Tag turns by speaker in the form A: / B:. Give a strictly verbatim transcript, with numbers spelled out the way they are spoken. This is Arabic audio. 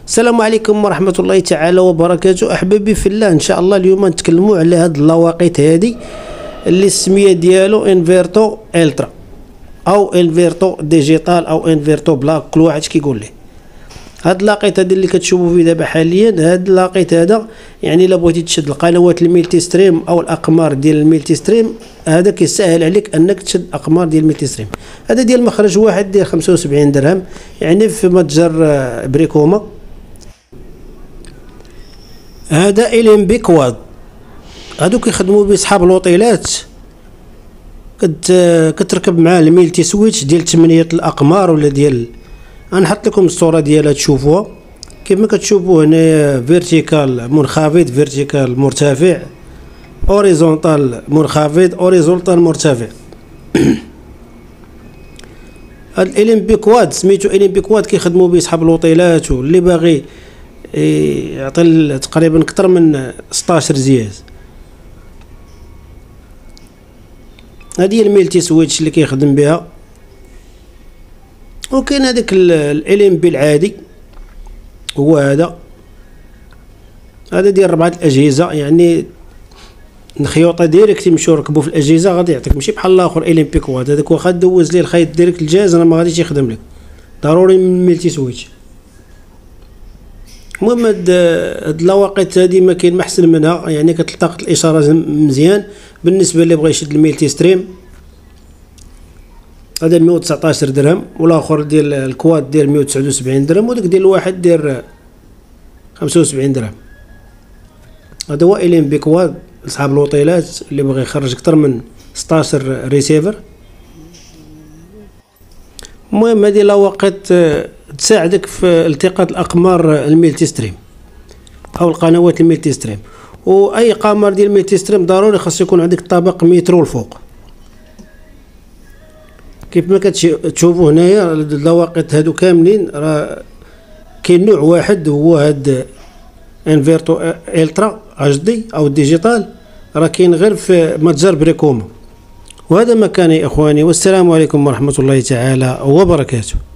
A: السلام عليكم ورحمة الله تعالى وبركاته. أحبابي في الله، إن شاء الله اليوم نتكلموا على هاد اللاواقيت هادي اللي السمية ديالو انفيرتو الترا أو انفيرتو ديجيتال أو انفيرتو بلاك، كل واحد كيقول ليه. هاد اللاقيت هادي اللي كتشوفوا فيه دابا حاليا، هاد اللاقيت هذا يعني الا بغيتي تشد القنوات الميلتي ستريم او الاقمار ديال الميلتي ستريم، هذا كيسهل عليك انك تشد اقمار ديال الميلتي ستريم. هذا ديال مخرج واحد ديال خمسة وسبعين درهم، يعني في متجر بريكوما. هذا إلين بيكواد، هادو كيخدموا به صحاب الوطيلات. كت كتركب معاه الميلتي سويتش ديال ثمانية الاقمار ولا ديال، غنحط لكم الصوره ديالها تشوفوها. كما كتشوفوا هنايا فيرتيكال منخفض، فيرتيكال مرتفع، اوريزونتال منخفض، اوريزونتال مرتفع. هاد الإلين كواد سميتو إلين كواد، كيخدموا به صحاب الوطيلات واللي باغي يعطي تقريبا اكثر من ستطاش زياز. هذه هي الميلتي سويتش اللي كيخدم بها. وكاين هذاك الإلين بي العادي، هو هذا هذا ديال ربعة الأجهزة، يعني نخيوطه ديريكت يمشيو ركبوا في الأجهزة، غادي يعطيك ماشي بحال الآخر إلين بيكواد. هذاك واخا دوز ليه الخيط ديريكت الجهاز راه ما غاديش يخدم لك، ضروري من ميلتي سويتش. المهم هاد هاد اللاواقيت هادي ما كاين ما احسن منها، يعني كتلتقط الإشارة مزيان. بالنسبة اللي بغى يشد الميلتي ستريم، هذا مية وتسعطاش درهم، والاخر ديال الكواد ديال مية وتسعة وسبعين درهم، وداك ديال الواحد ديال خمسة وسبعين درهم. هذا هو إلين بيكواد لصحاب الوطيلات اللي بغى يخرج اكثر من ستطاش ريسيفر. المهم هذه لاواقيت تساعدك في التقاط الاقمار الميلتي ستريم او القنوات الميلتي ستريم. واي قمر ديال الميلتي ستريم ضروري خاص يكون عندك طابق مترو الفوق. كيف ما كتشوفوا هنايا اللاواقيت هادو كاملين، راه كاين نوع واحد هو هاد انفيرتو الترا اش دي او ديجيتال، راه كاين غير في متجر بريكوما. وهذا مكاني اخواني، والسلام عليكم ورحمة الله تعالى وبركاته.